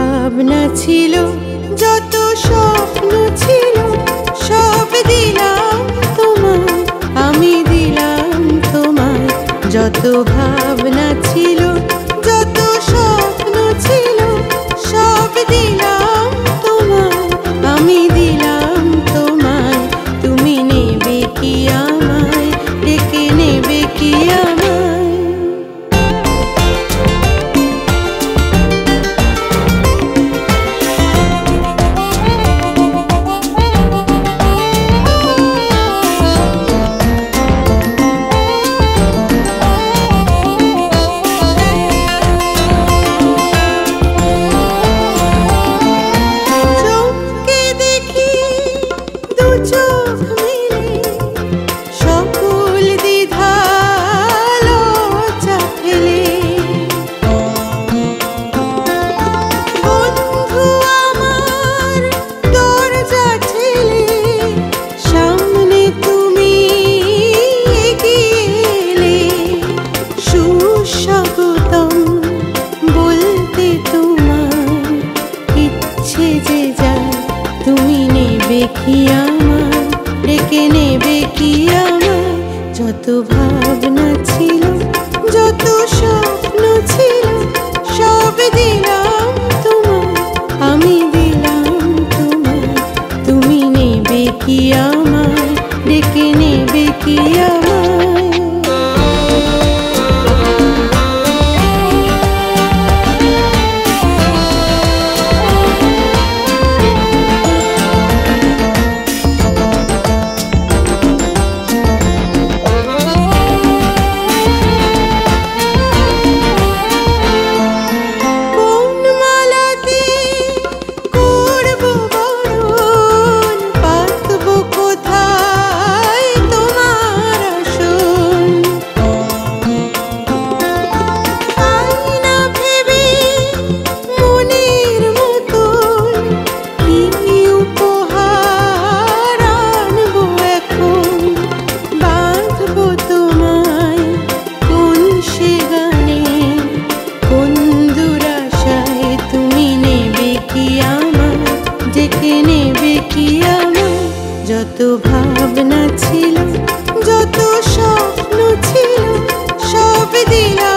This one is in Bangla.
ভাবনা ছিল, যত স্বপ্ন ছিল, সব দিলাম তোমায়, আমি দিলাম তোমায়। যত ভাবনা ছিল, যত স্বপ্ন ছিল, সব দিলাম তোমায়, আমি দিলাম তোমায়। তুমি নেবে কি আমায়, ডেকে নেবে কি আমায়? যত ভাবনা ছিল, যত স্বপ্ন ছিল, সব দিলাম তোমায়, আমি দিলাম তোমায়। তুমি নেবে কি আমায়, ডেকে নেবে কি আমায়? যত ভাবনা ছিল, যত স্বপ্ন ছিল, সব দিলাম।